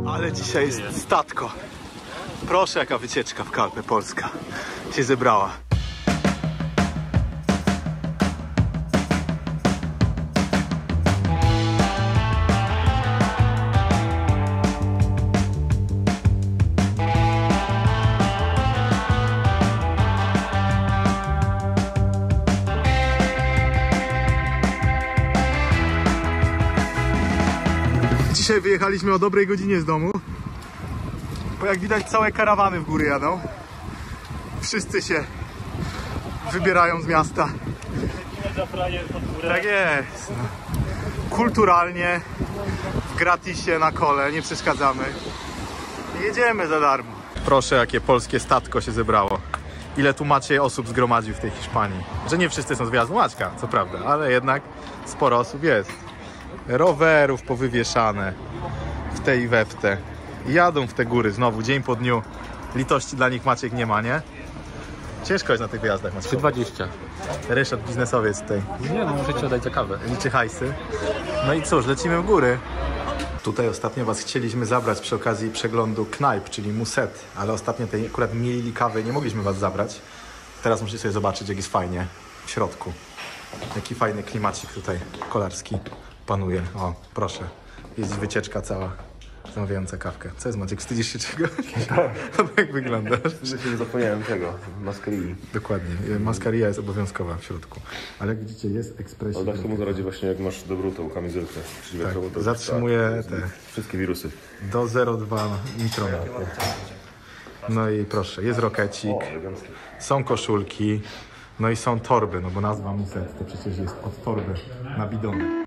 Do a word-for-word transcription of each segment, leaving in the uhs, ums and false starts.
Ale dzisiaj jest statko. Proszę, jaka wycieczka w Kalpę Polska się zebrała. Dzisiaj wyjechaliśmy o dobrej godzinie z domu, bo jak widać całe karawany w góry jadą. Wszyscy się wybierają z miasta. Tak jest. Kulturalnie, w gratisie na kole, nie przeszkadzamy. Jedziemy za darmo. Proszę, jakie polskie statko się zebrało. Ile tu Maciej osób zgromadził w tej Hiszpanii. Że nie wszyscy są z wyjazdu Maćka, co prawda, ale jednak sporo osób jest. Rowerów powywieszane w tej i we w te. Jadą w te góry znowu, dzień po dniu. Litości dla nich Maciek nie ma, nie? Ciężko jest na tych wyjazdach, Maciek. trzy dwadzieścia. Ryszard, biznesowiec tutaj. Nie, no możecie oddać za kawę. Liczy hajsy. No i cóż, lecimy w góry. Tutaj ostatnio was chcieliśmy zabrać przy okazji przeglądu knajp, czyli Muset, ale ostatnio tej akurat mielili kawy, nie mogliśmy was zabrać. Teraz musicie sobie zobaczyć, jak jest fajnie w środku. Jaki fajny klimacik tutaj kolarski panuje. O, proszę. Jest wycieczka cała zamawiająca kawkę. Co jest, Maciek? Wstydzisz się czegoś? No jak wyglądasz? Że się nie zapomniałem tego, maskarii. Dokładnie. Maskaria jest obowiązkowa w środku. Ale jak widzicie, jest ekspresik. Ale tak samo zaradzi właśnie, jak masz dobrą tą kamizelkę. Tak, zatrzymuje te... wszystkie wirusy. Do zero przecinek dwa mikrona. No i proszę, jest rokecik, są koszulki, no i są torby, no bo nazwa Muset to przecież jest od torby na bidony.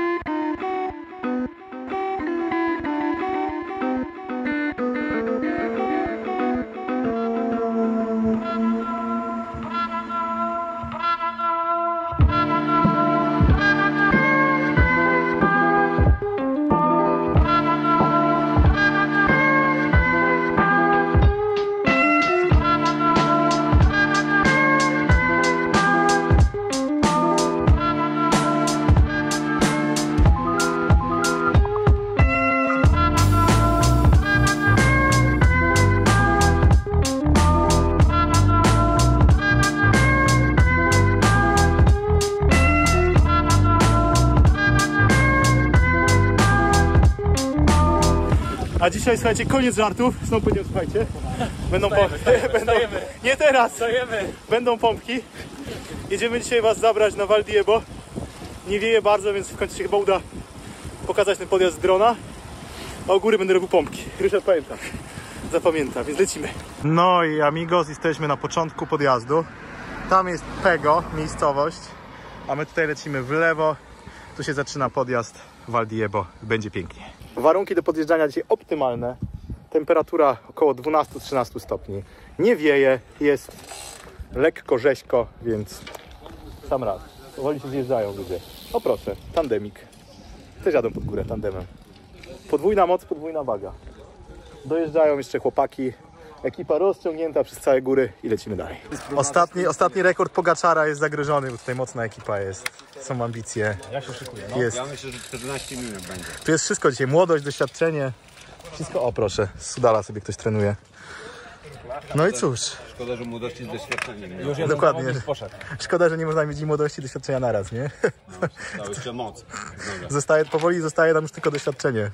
A dzisiaj, słuchajcie, koniec żartów. Znowu powiedziałem, słuchajcie, będą pompki. Będą... Nie teraz! Stajemy. Będą pompki. Jedziemy dzisiaj was zabrać na Val Diebo. Nie wieje bardzo, więc w końcu się chyba uda pokazać ten podjazd z drona. A u góry będę robił pompki. Ryszard pamięta. Zapamięta, więc lecimy. No i amigos, jesteśmy na początku podjazdu. Tam jest Pego, miejscowość. A my tutaj lecimy w lewo. Tu się zaczyna podjazd Val Diebo. Będzie pięknie. Warunki do podjeżdżania dzisiaj optymalne. Temperatura około dwanaście do trzynastu stopni. Nie wieje, jest lekko rzeźko, więc sam raz. Powoli się zjeżdżają ludzie. O proszę, tandemik. Też jadą pod górę tandemem. Podwójna moc, podwójna waga. Dojeżdżają jeszcze chłopaki. Ekipa rozciągnięta przez całe góry i lecimy dalej. Ostatni, ostatni rekord Pogaczara jest zagrożony, bo tutaj mocna ekipa jest. Są ambicje. Ja się szykuję. No. Jest. Ja myślę, że czternaście minut będzie. Tu jest wszystko dzisiaj. Młodość, doświadczenie. Wszystko. O proszę, z Sudala sobie ktoś trenuje. No i cóż. Szkoda, że młodości z doświadczeniem. Już Dokładnie. Szkoda, że nie można mieć i młodości i doświadczenia naraz, nie? No, jeszcze moc. Zostaje, powoli zostaje nam już tylko doświadczenie.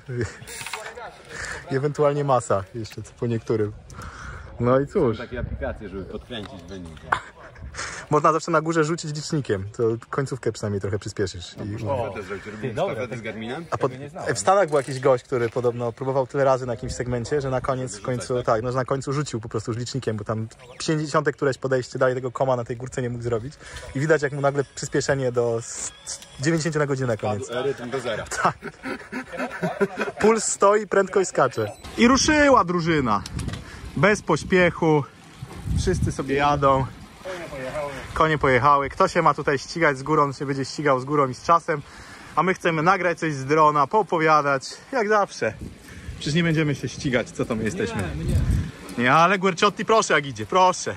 I ewentualnie masa jeszcze po niektórym. No i cóż. Takie aplikacje, żeby podkręcić wynik. Można zawsze na górze rzucić licznikiem, to końcówkę przynajmniej trochę przyspieszysz. I... Robimy z Garminem? A pod... w Stanach był jakiś gość, który podobno próbował tyle razy na jakimś segmencie, że na koniec w końcu, tak, no, że na końcu rzucił po prostu już licznikiem, bo tam pięćdziesiąte któreś podejście dalej tego koma na tej górce nie mógł zrobić. I widać, jak mu nagle przyspieszenie do dziewięćdziesiąt na godzinę na koniec. Rytm do zera. Tak. Puls stoi, prędkość skacze. I ruszyła drużyna. Bez pośpiechu. Wszyscy sobie jadą. Konie pojechały. Kto się ma tutaj ścigać z górą, się będzie ścigał z górą i z czasem. A my chcemy nagrać coś z drona, poopowiadać. Jak zawsze. Przecież nie będziemy się ścigać, co to my jesteśmy. Nie, nie. nie ale Guerciotti, proszę jak idzie, proszę.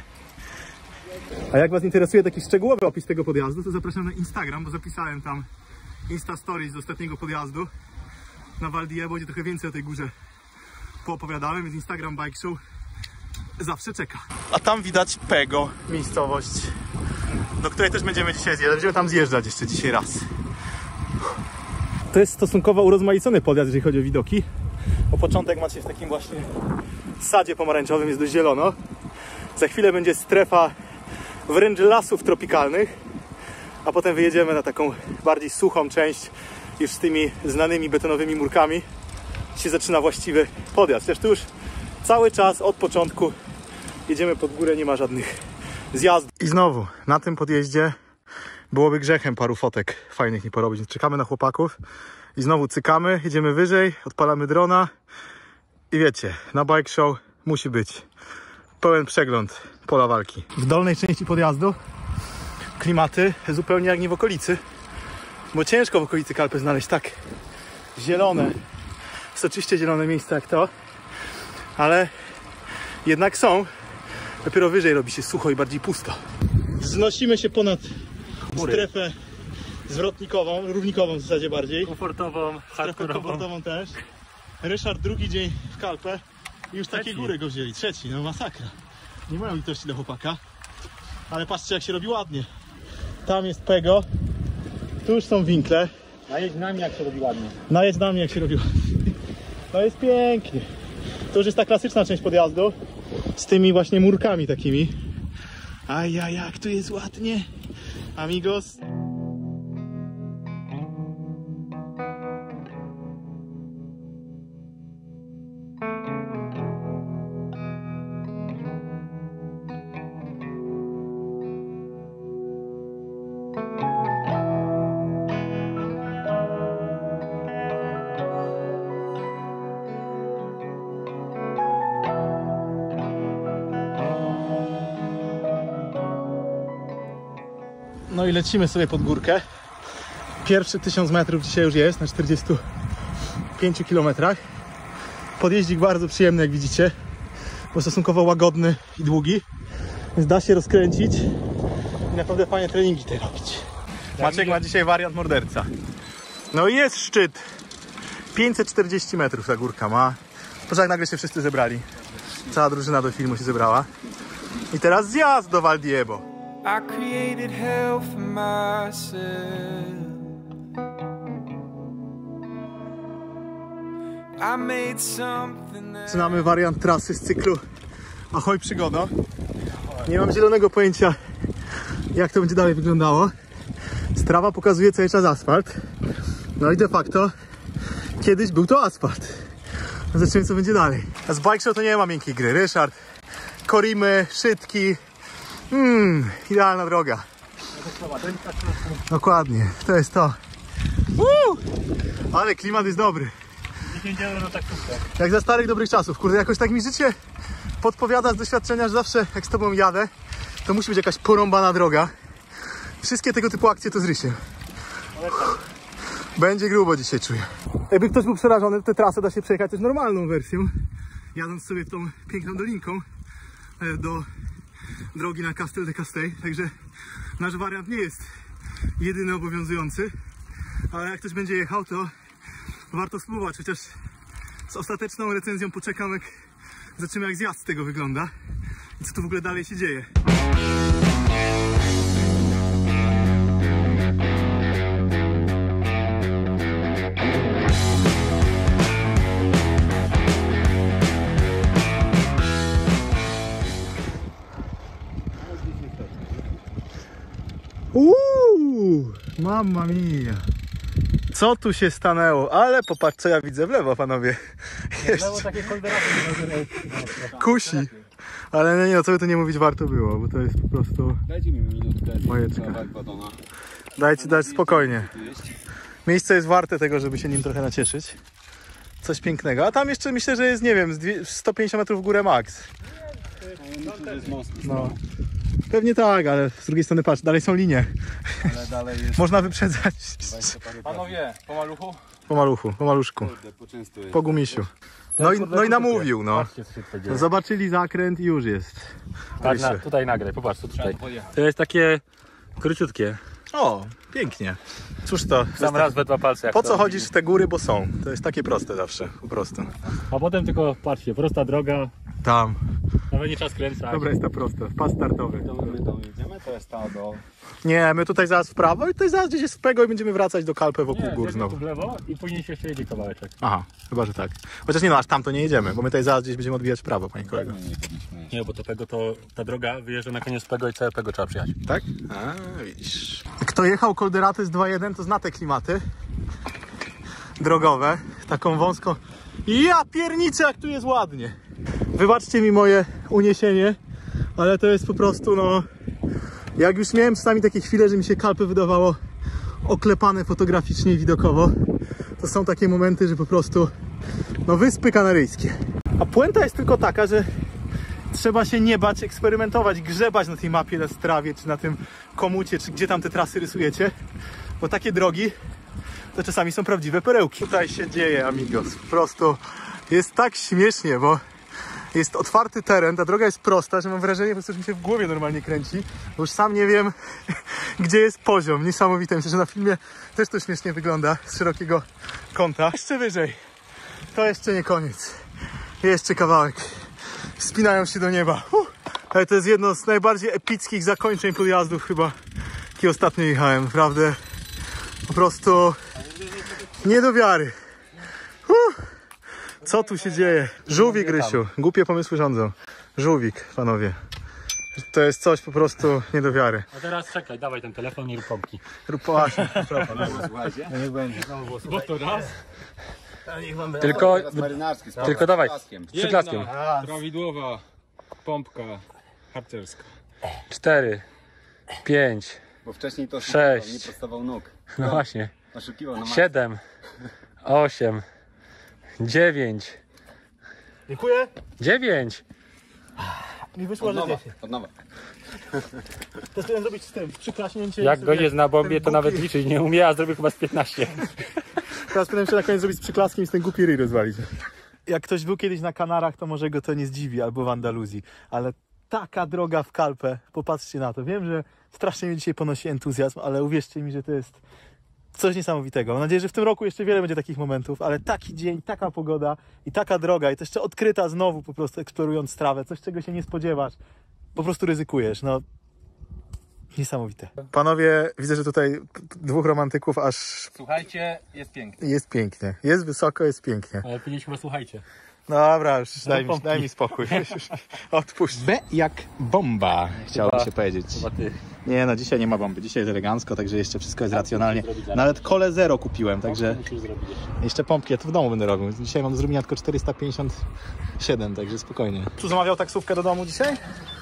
A jak was interesuje taki szczegółowy opis tego podjazdu, to zapraszam na Instagram, bo zapisałem tam Insta Stories z ostatniego podjazdu na Val Diebo, gdzie trochę więcej o tej górze poopowiadamy, więc Instagram Bike Show zawsze czeka. A tam widać Pego, miejscowość, do której też będziemy dzisiaj zjeżdżać. Będziemy tam zjeżdżać jeszcze dzisiaj raz. To jest stosunkowo urozmaicony podjazd, jeżeli chodzi o widoki. Po początek macie w takim właśnie sadzie pomarańczowym, jest dość zielono. Za chwilę będzie strefa wręcz lasów tropikalnych, a potem wyjedziemy na taką bardziej suchą część już z tymi znanymi betonowymi murkami. Się zaczyna właściwy podjazd. Zresztą już cały czas od początku jedziemy pod górę, nie ma żadnych zjazdów. I znowu na tym podjeździe byłoby grzechem paru fotek fajnych nie porobić. Więc czekamy na chłopaków i znowu cykamy, jedziemy wyżej, odpalamy drona i wiecie, na Bike Show musi być pełen przegląd pola walki. W dolnej części podjazdu klimaty zupełnie jak nie w okolicy, bo ciężko w okolicy Kalpy znaleźć tak zielone, soczyście zielone miejsca jak to, ale jednak są. Dopiero wyżej robi się sucho i bardziej pusto. Wznosimy się ponad strefę zwrotnikową, równikową w zasadzie bardziej. Komfortową, Strefę komfortową też. Ryszard drugi dzień w Kalpę i już takie góry go wzięli. Trzeci, no masakra. Nie mają litości do chłopaka. Ale patrzcie jak się robi ładnie. Tam jest Pego. Tu już są winkle. Najedź nami jak się robi ładnie. Najedź na mnie jak się robi ładnie. No jest pięknie. To już jest ta klasyczna część podjazdu. Z tymi właśnie murkami takimi. Ajaj, jak tu jest ładnie. Amigos. No i lecimy sobie pod górkę. Pierwszy tysiąc metrów dzisiaj już jest na czterdziestu pięciu kilometrach. Podjeździk bardzo przyjemny, jak widzicie, bo stosunkowo łagodny i długi, więc da się rozkręcić i naprawdę fajne treningi tutaj robić. Maciek ma dzisiaj wariant morderca. No i jest szczyt. pięćset czterdzieści metrów ta górka ma. Proszę, jak nagle się wszyscy zebrali. Cała drużyna do filmu się zebrała. I teraz zjazd do Val Diebo. I created hell for myself. I made something that... Zaczynamy wariant trasy z cyklu Ahoj Przygoda. Nie mam zielonego pojęcia, jak to będzie dalej wyglądało. Strawa pokazuje cały czas asfalt. No i de facto kiedyś był to asfalt. Zobaczymy, co będzie dalej. A z Bike Show to nie ma miękkiej gry. Ryszard, korimy, szydki. Mmm, idealna droga. Dokładnie, to jest to. Woo! Ale klimat jest dobry. Jak za starych dobrych czasów. Kurde, jakoś tak mi życie podpowiada z doświadczenia, że zawsze jak z tobą jadę, to musi być jakaś porąbana droga. Wszystkie tego typu akcje to z Rysiem. Będzie grubo dzisiaj, czuję. Jakby ktoś był przerażony, to tę trasę da się przejechać też normalną wersją. Jadąc sobie tą piękną dolinką do drogi na Castel de Castell. Także nasz wariant nie jest jedyny obowiązujący. Ale jak ktoś będzie jechał, to warto spróbować. Chociaż z ostateczną recenzją poczekam, jak zobaczymy, jak zjazd z tego wygląda i co tu w ogóle dalej się dzieje. Uuu, mamma mia. Co tu się stanęło? Ale popatrz, co ja widzę w lewo, panowie. Lewo takie kolderowe. Kusi. Ale nie, no co by tu nie mówić, warto było, bo to jest po prostu... Dajcie mi minutkę. Bajeczka. Kawałek batona. Dajcie dać spokojnie. Miejsce jest warte tego, żeby się nim trochę nacieszyć. Coś pięknego. A tam jeszcze myślę, że jest, nie wiem, z sto pięćdziesiąt metrów w górę max. To jest most. No. Pewnie tak, ale z drugiej strony patrz, dalej są linie. Ale dalej jest... Można wyprzedzać. Panowie, po maluchu? Po maluchu, po maluszku. Poczęstuję. Po gumisiu. No i, no i namówił, no. Zobaczyli zakręt i już jest. Tak, na, tutaj nagraj, popatrz, tu tutaj. To jest takie króciutkie. O, pięknie. Cóż to? Sam raz we dwa palce. Jak Po to co chodzisz w te góry, bo są. To jest takie proste zawsze, po prostu. A potem tylko patrzcie, prosta droga, Tam. nawet nie czas kręcać. Dobra, jest to proste. Pas startowy. To my tam jedziemy, to jest ta do... Nie, my tutaj zaraz w prawo i tutaj zaraz gdzieś jest w Pego i będziemy wracać do Kalpę wokół Nie, gór tu znowu. w lewo i później się jeszcze jedzie kawałeczek. Aha, chyba, że tak. Chociaż nie no, aż tam to nie jedziemy, bo my tutaj zaraz gdzieś będziemy odbijać w prawo, panie kolego. Nie, bo to Pego to ta droga wyjeżdża na koniec Pego i całe Pego trzeba przyjechać. Tak? A, widzisz. Kto jechał Kolderaty z dwa jeden, to zna te klimaty drogowe. Taką wąską. Ja pierniczę, jak tu jest ładnie. Wybaczcie mi moje uniesienie, ale to jest po prostu, no... Jak już miałem czasami takie chwile, że mi się Kalpę wydawało oklepane fotograficznie i widokowo, to są takie momenty, że po prostu, no, Wyspy Kanaryjskie. A puenta jest tylko taka, że trzeba się nie bać, eksperymentować, grzebać na tej mapie, na strawie, czy na tym komucie, czy gdzie tam te trasy rysujecie, bo takie drogi to czasami są prawdziwe perełki. Tutaj się dzieje, amigos, po prostu jest tak śmiesznie, bo jest otwarty teren, ta droga jest prosta, że mam wrażenie, po prostu, że mi się w głowie normalnie kręci, bo już sam nie wiem, gdzie jest poziom. Niesamowite. Myślę, że na filmie też to śmiesznie wygląda z szerokiego kąta. Jeszcze wyżej. To jeszcze nie koniec. Jeszcze kawałek. Wspinają się do nieba. Uh. Ale to jest jedno z najbardziej epickich zakończeń podjazdów chyba, jakie ostatnio jechałem. Naprawdę po prostu nie do wiary. Uh. Co tu się dzieje? Żółwik, Rysiu. Głupie pomysły rządzą. Żółwik, panowie. To jest coś po prostu nie do wiary. A teraz czekaj, dawaj ten telefon i rób pompki. Rób poważnie. Niech będzie. Bo to raz. Tylko, marynarski, z Tylko dawaj, plaskiem. z przyklaskiem. Prawidłowa pompka harcerska. Cztery, pięć, Bo wcześniej to Sześć. nie prostował nóg. no właśnie, Oszukiwał na maksa. siedem, osiem, dziewięć, Dziękuję. dziewięć. Mi wyszło, Od że nowa, dziesięć. od nowa. To chciałem zrobić z tym, przyklaśnięcie. Jak sobie gość jest na bombie, to ten nawet głupi- liczyć nie umie, a zrobił chyba z piętnaście. Teraz pytam się na koniec zrobić z przyklaskiem i z ten głupi ryj rozwalić. Jak ktoś był kiedyś na Kanarach, to może go to nie zdziwi, albo w Andaluzji, ale taka droga w Kalpę, popatrzcie na to. Wiem, że strasznie mnie dzisiaj ponosi entuzjazm, ale uwierzcie mi, że to jest coś niesamowitego. Mam nadzieję, że w tym roku jeszcze wiele będzie takich momentów, ale taki dzień, taka pogoda i taka droga i to jeszcze odkryta znowu po prostu eksplorując trawę, coś czego się nie spodziewasz, po prostu ryzykujesz, no niesamowite. Panowie, widzę, że tutaj dwóch romantyków aż Słuchajcie, jest pięknie. jest pięknie, jest wysoko, jest pięknie. Ale piliśmy, chyba słuchajcie. Dobra, już daj mi, pompki. daj mi spokój. Już odpuść. B jak bomba, chciałbym się powiedzieć. Chyba ty. Nie no, dzisiaj nie ma bomby, dzisiaj jest elegancko, także jeszcze wszystko jest racjonalnie. Nawet kole zero kupiłem, także Musisz zrobić jeszcze. jeszcze pompki ja to w domu będę robił. Dzisiaj mam do zrobienia tylko czterysta pięćdziesiąt siedem, także spokojnie. Tu zamawiał taksówkę do domu dzisiaj?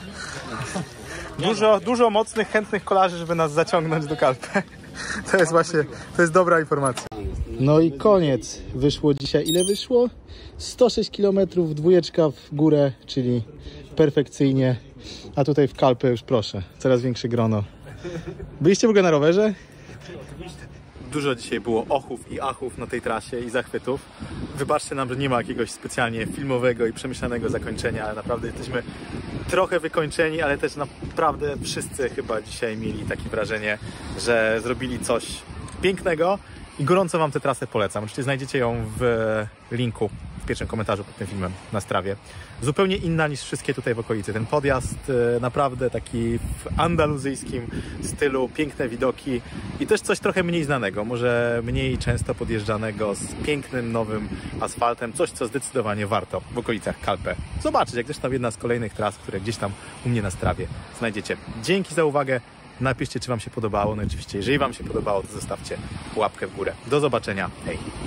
Dużo, dużo mocnych, chętnych kolarzy, żeby nas zaciągnąć do Kalpy. To jest właśnie, to jest dobra informacja. No i koniec. Wyszło dzisiaj, ile wyszło? sto sześć kilometrów, dwójeczka w górę, czyli perfekcyjnie. A tutaj w Kalpę już proszę, coraz większe grono. Byliście w ogóle na rowerze? Dużo dzisiaj było ochów i achów na tej trasie i zachwytów. Wybaczcie nam, że nie ma jakiegoś specjalnie filmowego i przemyślanego zakończenia, ale naprawdę jesteśmy trochę wykończeni, ale też naprawdę wszyscy chyba dzisiaj mieli takie wrażenie, że zrobili coś pięknego i gorąco wam tę trasę polecam. Oczywiście znajdziecie ją w linku w pierwszym komentarzu pod tym filmem na Strawie. Zupełnie inna niż wszystkie tutaj w okolicy. Ten podjazd e, naprawdę taki w andaluzyjskim stylu, piękne widoki i też coś trochę mniej znanego, może mniej często podjeżdżanego, z pięknym, nowym asfaltem. Coś, co zdecydowanie warto w okolicach Kalpę zobaczyć, jak zresztą jedna z kolejnych tras, które gdzieś tam u mnie na Strawie znajdziecie. Dzięki za uwagę. Napiszcie, czy wam się podobało. No i oczywiście, jeżeli wam się podobało, to zostawcie łapkę w górę. Do zobaczenia. Hej!